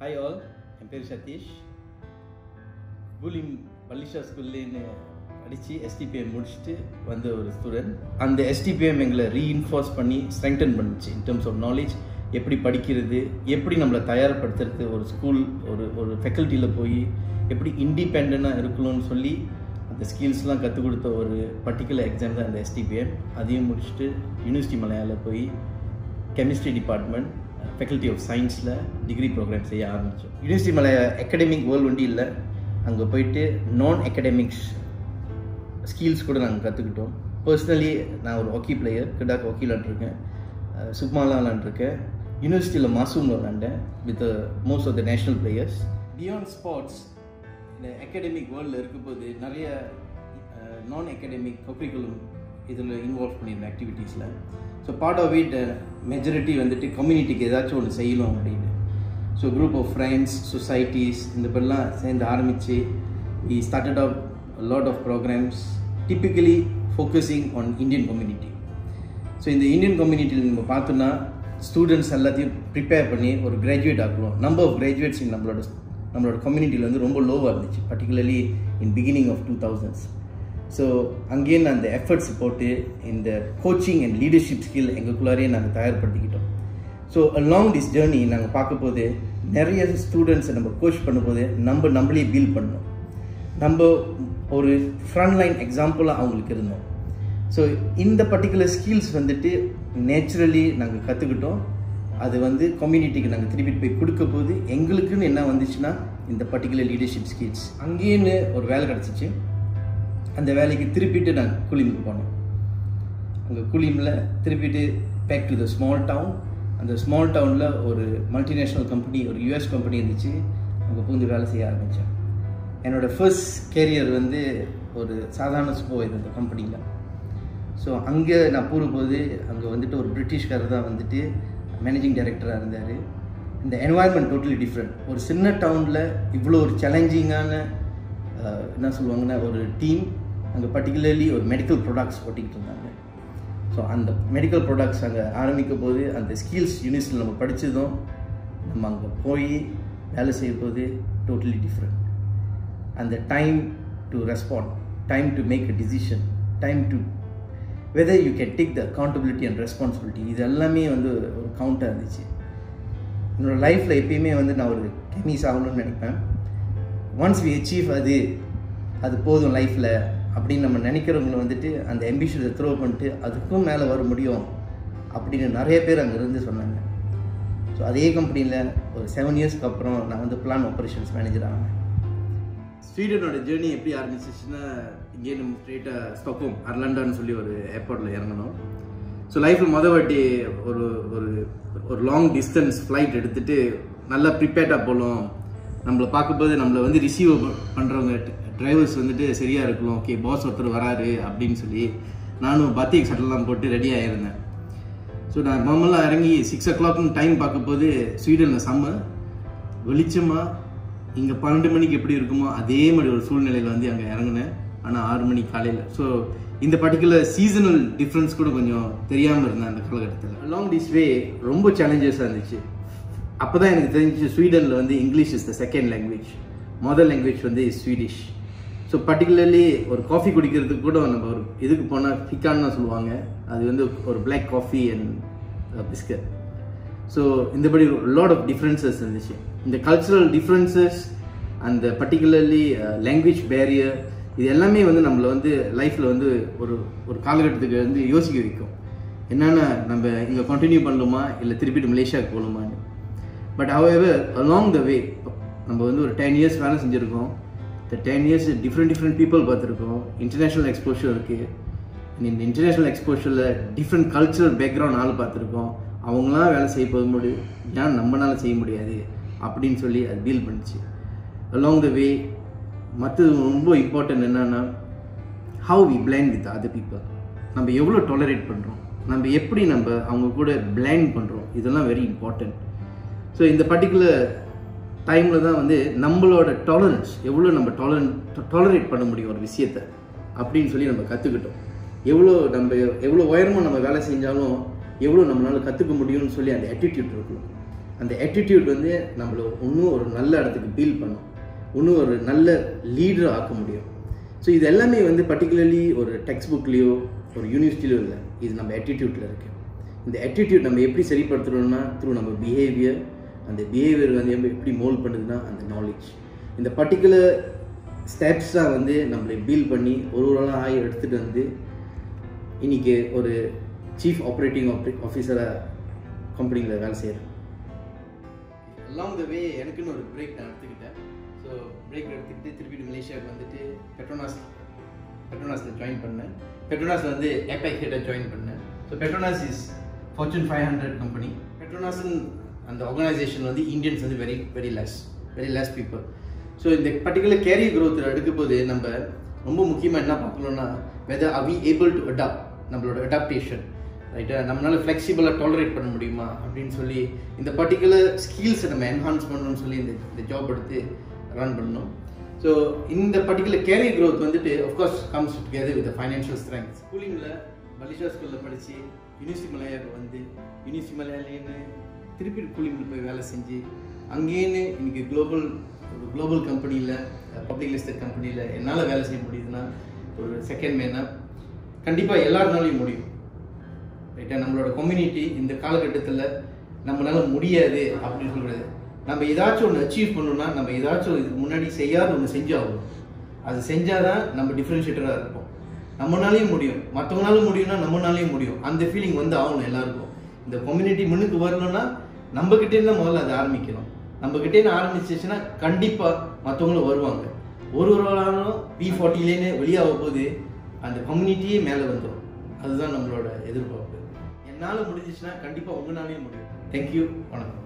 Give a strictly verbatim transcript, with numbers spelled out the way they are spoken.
Hi all, என் பேர் சதீஷ். பூலிம் பல்லிஷா ஸ்கூல்லேன்னு படித்து STPM முடிச்சுட்டு வந்த ஒரு ஸ்டூடெண்ட். அந்த எஸ்டிபிஎம் எங்களை ரீஇன்ஃபோர்ஸ் பண்ணி ஸ்ட்ரெங்தன் பண்ணிச்சு இன் டர்ம்ஸ் ஆஃப் நாலேஜ். எப்படி படிக்கிறது, எப்படி நம்மளை தயார்படுத்துறது, ஒரு ஸ்கூல் ஒரு ஒரு ஃபேக்கல்ட்டியில் போய் எப்படி இண்டிபெண்ட்டாக இருக்கணும்னு சொல்லி அந்த ஸ்கில்ஸ்லாம் கற்றுக் கொடுத்த ஒரு பர்டிகுலர் எக்ஸாம் தான் அந்த எஸ்டிபிஎம். அதையும் முடிச்சுட்டு யூனிவர்சிட்டி மலையாள போய் கெமிஸ்ட்ரி டிபார்ட்மெண்ட் ஃபேக்கல்ட்டி ஆஃப் சயின்ஸில் டிகிரி ப்ரோக்ராம் செய்ய ஆரம்பித்தோம். யூனிவர்சிட்டி மலைய அகாடமிக் வேர்ல்டு ஒண்டி இல்லை, அங்கே போயிட்டு நான் அகாடமிக்ஸ் ஸ்கில்ஸ் கூட நாங்கள் கற்றுக்கிட்டோம். பர்சனலி நான் ஒரு ஹாக்கி பிளேயர், கிடாக் ஹாக்கி விளாண்டுருக்கேன், சுக்மாலாம் விளாண்டுருக்கேன். யூனிவர்சிட்டியில் மாசூமில் விளாண்டேன் with most of the national players. Beyond sports இந்த அகாடமிக் வேர்ல்டில் இருக்கும்போது நிறைய நான் அகாடமிக் கரிக்குலம் இதில் இன்வால்வ் பண்ணியிருந்தேன் ஆக்டிவிட்டீஸில். So part of it majority வந்துட்டு கம்யூனிட்டிக்கு ஏதாச்சும் ஒன்று செய்யணும் அப்படின்னு. So group of friends, societies இந்த மாதிரிலாம் சேர்ந்து ஆரம்பித்து we started up lot of programs typically focusing on Indian community. So இந்த இந்தியன் கம்யூனிட்டியில் நம்ம பார்த்தோன்னா ஸ்டூடெண்ட்ஸ் எல்லாத்தையும் ப்ரிப்பேர் பண்ணி ஒரு கிராஜுவேட் ஆக்குவோம். நம்பர் ஆஃப் கிராஜுவேட்ஸ் இன் நம்மளோட நம்மளோட கம்யூனிட்டியில் வந்து ரொம்ப லோவாக இருந்துச்சு, particularly in beginning of two thousands. So அங்கேயே அந்த எஃபர்ட்ஸ் போட்டு இந்த கோச்சிங் அண்ட் லீடர்ஷிப் ஸ்கில் எங்களுக்குள்ளாரையே நாங்கள் தயார்படுத்திக்கிட்டோம். ஸோ அலாங் திஸ் ஜேர்னி நாங்கள் பார்க்கும்போது நிறைய ஸ்டூடெண்ட்ஸை நம்ம கோச் பண்ணும்போது நம்ம நம்மளே பில்ட் பண்ணோம். நம்ம ஒரு ஃப்ரண்ட் லைன் எக்ஸாம்பிளாக அவங்களுக்கு இருந்தோம். ஸோ இந்த பர்டிகுலர் ஸ்கில்ஸ் வந்துட்டு நேச்சுரலி நாங்கள் கற்றுக்கிட்டோம். அது வந்து கம்யூனிட்டிக்கு நாங்கள் திருப்பிட்டு போய் கொடுக்க போது எங்களுக்குன்னு என்ன வந்துச்சுன்னா இந்த பர்டிகுலர் லீடர்ஷிப் ஸ்கில்ஸ். அங்கேன்னு ஒரு வேலை கிடச்சிச்சு. அந்த வேலைக்கு திருப்பிட்டு நாங்கள் குலிமுக்கு போனோம். அங்கே குலிமில் திருப்பிட்டு back to the small town. அந்த ஸ்மால் டவுனில் ஒரு மல்டிநேஷ்னல் கம்பெனி, ஒரு யூஎஸ் கம்பெனி இருந்துச்சு. அங்கே பூந்து வேலை செய்ய ஆரம்பித்தேன். என்னோடய ஃபர்ஸ்ட் கேரியர் வந்து ஒரு சாதாரண ஸ்போ இது அந்த கம்பெனியில். ஸோ அங்கே நான் போகும்போது அங்கே வந்துட்டு ஒரு பிரிட்டிஷ்காரர் தான் வந்துட்டு மேனேஜிங் டைரக்டராக இருந்தார். இந்த என்வாயர்மெண்ட் டோட்டலி டிஃப்ரெண்ட். ஒரு சின்ன டவுனில் இவ்வளோ ஒரு சேலஞ்சிங்கான என்ன சொல்லுவாங்கன்னா ஒரு டீம் அங்கே பர்டிகுலர்லி ஒரு மெடிக்கல் ப்ராடக்ட்ஸ் ஓட்டிக்கிட்டு இருந்தாங்க. ஸோ அந்த மெடிக்கல் ப்ராடக்ட்ஸ் அங்கே ஆரம்பிக்கும் போது அந்த ஸ்கில்ஸ் யூனிவர்சிட்டியில் நம்ம படித்ததும் நம்ம அங்கே போய் வேலை செய்யும் போது டோட்டலி டிஃப்ரெண்ட். அந்த time to respond, time to make a decision, time to whether you can take the accountability and responsibility, இது எல்லாமே வந்து ஒரு கவுண்டாக இருந்துச்சு. என்னோடய லைஃப்பில் எப்பயுமே வந்து நான் ஒரு கெமிஸ் ஆகணும்னு நினைப்பேன். ஒன்ஸ் வி அச்சீவ் அது அது போதும் லைஃப்பில் அப்படின்னு நம்ம நினைக்கிறவங்களை வந்துட்டு அந்த அம்பிஷனை த்ரோ பண்ணிட்டு அதுக்கும் மேலே வர முடியும் அப்படின்னு நிறைய பேர் அங்கே இருந்து சொன்னாங்க. ஸோ அதே கம்பெனியில் ஒரு செவன் இயர்ஸ்க்கு அப்புறம் நான் வந்து பிளான் ஆப்ரேஷன்ஸ் மேனேஜர் ஆனேன். ஸ்வீடனோட ஜேர்னி எப்படி ஆரம்பிச்சிச்சுன்னா இங்கே நம்ம ஸ்ட்ரெயிட்டாக ஸ்டாக்ஹோம் அர்லாண்டான்னு சொல்லி ஒரு ஏர்போர்ட்டில் இறங்கணும். ஸோ லைஃப்பில் மொதல் வாட்டி ஒரு ஒரு ஒரு லாங் டிஸ்டன்ஸ் ஃப்ளைட் எடுத்துகிட்டு நல்லா ப்ரிப்பேர்டாக போகலாம். நம்மளை பார்க்கும்போது நம்மளை வந்து ரிசீவ் பண்ணுறவங்க டிரைவர்ஸ் வந்துட்டு சரியாக இருக்கலாம், ஓகே பாஸ் ஒருத்தர் வராரு அப்படின்னு சொல்லி நானும் பத்திக் சட்டெல்லாம் போட்டு ரெடி ஆகிருந்தேன். ஸோ நான் நார்மலாக இறங்கி சிக்ஸ் ஓ கிளாக்னு டைம் பார்க்கும்போது ஸ்வீடனில் செம்ம வெளிச்சமாக இங்கே பன்னெண்டு மணிக்கு எப்படி இருக்குமோ அதே மாதிரி ஒரு சூழ்நிலையில் வந்து அங்கே இறங்கினேன். ஆனால் ஆறு மணி காலையில். ஸோ இந்த பர்டிகுலர் சீசனல் டிஃப்ரென்ஸ் கூட கொஞ்சம் தெரியாமல் இருந்தேன் அந்த காலகட்டத்தில். அலாங் திஸ் வே ரொம்ப சேலஞ்சஸாக இருந்துச்சு. அப்போ தான் எனக்கு தெரிஞ்சு ஸ்வீடனில் வந்து English is the second language, mother language வந்து ஸ்வீடிஷ். ஸோ பர்டிகுலர்லி ஒரு காஃபி குடிக்கிறதுக்கு கூட நம்ம ஒரு இதுக்கு போனால் ஃபிக்கான்னு தான் சொல்லுவாங்க. அது வந்து ஒரு black coffee and biscuit. So இந்தபடி லாட் ஆஃப் டிஃப்ரென்சஸ் இருந்துச்சு. இந்த கல்ச்சுரல் டிஃப்ரென்சஸ், அந்த பர்டிகுலர்லி லாங்குவேஜ் பேரியர், இது எல்லாமே வந்து நம்மளை வந்து லைஃப்பில் வந்து ஒரு ஒரு காலகட்டத்துக்கு வந்து யோசிக்க வைக்கும். என்னென்னா நம்ம இங்கே கண்டினியூ பண்ணணுமா இல்லை திருப்பிட்டு மலேசியாவுக்கு போகணுமான்னு. But however along the way நம்ம வந்து ஒரு டென் இயர்ஸ் வேலை செஞ்சுருக்கோம். இந்த ten years different different people பார்த்துருக்கோம். இன்டர்நேஷ்னல் எக்ஸ்போஷர் இருக்குது. இந்த இன்டர்நேஷ்னல் எக்ஸ்போஷரில் டிஃப்ரெண்ட் கல்ச்சுரல் பேக்ரவுண்ட் ஆள் பார்த்துருக்கோம். அவங்களாம் வேலை செய்ய போக முடியும், ஏன் நம்மளால செய்ய முடியாது அப்படின்னு சொல்லி அது டீல் பண்ணிச்சு. அலாங் த வே மற்றது ரொம்ப இம்பார்ட்டன்ட் என்னென்னா how we blend with other people. நம்ம எவ்வளோ டாலரேட் பண்ணுறோம், நம்ம எப்படி நம்ம அவங்க கூட பிளெண்ட் பண்ணுறோம், இதெல்லாம் வெரி இம்பார்ட்டன்ட். ஸோ இந்த பர்டிகுலர் டைமில் தான் வந்து நம்மளோட டாலரன்ஸ் எவ்வளோ நம்ம டாலரன் டாலரேட் பண்ண முடியும் ஒரு விஷயத்தை அப்படின்னு சொல்லி நம்ம கற்றுக்கிட்டோம். எவ்வளோ நம்ம எவ்வளோ உயரமாக நம்ம வேலை செஞ்சாலும் எவ்வளோ நம்மளால் கற்றுக்க முடியும்னு சொல்லி அந்த ஆட்டிடியூட் இருக்கணும். அந்த ஆட்டிடியூட் வந்து நம்மளை இன்னும் ஒரு நல்ல இடத்துக்கு பில்ட் பண்ணும், இன்னும் ஒரு நல்ல லீடராக ஆக்க முடியும். ஸோ இது எல்லாமே வந்து பர்டிகுலர்லி ஒரு டெக்ஸ்ட் புக்லேயோ ஒரு யூனிவர்சிட்டியிலோ இல்லை, இது நம்ம ஆட்டிடியூட்டில் இருக்குது. இந்த ஆட்டிடியூட் நம்ம எப்படி சரிப்படுத்துகிறோம்னா த்ரூ நம்ம பிஹேவியர், அந்த பிஹேவியர் வந்து எப்படி மோல்ட் பண்ணுதுன்னா அந்த நாலேஜ். இந்த பர்டிகுலர் ஸ்டெப்ஸ் தான் வந்து நம்மளை பில்ட் பண்ணி ஒரு ஒரு நாளாக ஆகி எடுத்துகிட்டு வந்து இன்றைக்கி ஒரு சீஃப் ஆப்ரேட்டிங் ஆஃபீஸராக கம்பெனியில் வேலை செய்கிறேன். அலாங் த வே எனக்குன்னு ஒரு பிரேக் நான் எடுத்துக்கிட்டேன். ஸோ பிரேக் எடுத்துக்கிட்டு திருப்பி மலேசியாவுக்கு வந்துட்டு பெட்ரோனாஸ் பெட்ரோனாஸில் ஜாயின் பண்ணேன். பெட்ரோனாஸில் வந்து ஏபேக் ஹெட்டாக ஜாயின் பண்ணேன். So Petronas is Fortune five hundred company. பெட்ரோனாஸ்ன்னு அந்த ஆர்கனைசேஷன் வந்து இந்தியன்ஸ் வந்து very very less very less people. So இந்த பர்டிகுலர் கேரியர் க்ரோத்தில் எடுக்கும்போது நம்ம ரொம்ப முக்கியமாக என்ன பார்க்கணும்னா whether are we able to adapt, நம்மளோட அடாப்டேஷன் ரைட்டா, நம்மளால் ஃப்ளெக்சிபிளாக டாலரேட் பண்ண முடியுமா அப்படின்னு சொல்லி இந்த பர்டிகுலர் ஸ்கில்ஸை நம்ம என்ஹான்ஸ் பண்ணணும்னு சொல்லி இந்த இந்த ஜாப் எடுத்து ரன் பண்ணணும். ஸோ இந்த பர்டிகுலர் கேரியர் க்ரோத் வந்துட்டு of course comes together with financial strength. ஸ்கூலிங்கில் மலேசியா ஸ்கூலில் படித்து யூனிவர்சிட்டி மலையாவுக்கு வந்து யூனிவர்சிட்டி மலையாலேன்னு திருப்பி கூலிங்கில் போய் வேலை செஞ்சு அங்கேன்னு இன்றைக்கி குளோபல் ஒரு குளோபல் கம்பெனியில் பப்ளிக் லிஸ்டட் கம்பெனியில் என்னால் வேலை செய்ய முடியுதுன்னா ஒரு செகண்ட் மேனாக கண்டிப்பாக எல்லாருனாலையும் முடியும் ரைட்டா. நம்மளோட கம்யூனிட்டி இந்த காலகட்டத்தில் நம்மளால முடியாது அப்படின்னு சொல்கிறது, நம்ம ஏதாச்சும் ஒன்று அச்சீவ் பண்ணணும்னா நம்ம ஏதாச்சும் இதுக்கு முன்னாடி செய்யாத ஒன்று செஞ்சாகணும். அது செஞ்சால் தான் நம்ம டிஃப்ரென்ஷியேட்டராக இருப்போம். நம்மளாலையும் முடியும், மற்றவங்களாலும் முடியும்னா நம்மளாலையும் முடியும், அந்த ஃபீலிங் வந்து ஆகணும் எல்லாருக்கும். இந்த கம்யூனிட்டி முன்னுக்கு வரணும்னா நம்மக்கிட்டேருந்து முதல்ல அதை ஆரம்பிக்கணும். நம்மக்கிட்டேருந்து ஆரம்பிச்சிச்சுன்னா கண்டிப்பாக மற்றவங்களும் வருவாங்க. ஒரு ஒரு ஆளும் பி ஃபார்ட்டிலேன்னு வெளியாக போது அந்த கம்யூனிட்டியே மேலே வந்துடும். அதுதான் நம்மளோட எதிர்பார்ப்பு. என்னால் முடிஞ்சிச்சுன்னா கண்டிப்பாக உங்களாலேயும் முடியும். தேங்க்யூ, வணக்கம்.